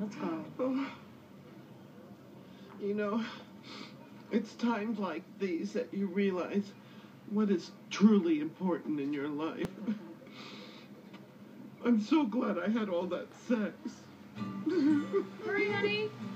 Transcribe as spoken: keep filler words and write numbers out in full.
Let's go. Oh. You know, it's times like these that you realize what is truly important in your life. I'm so glad I had all that sex. Hurry, honey.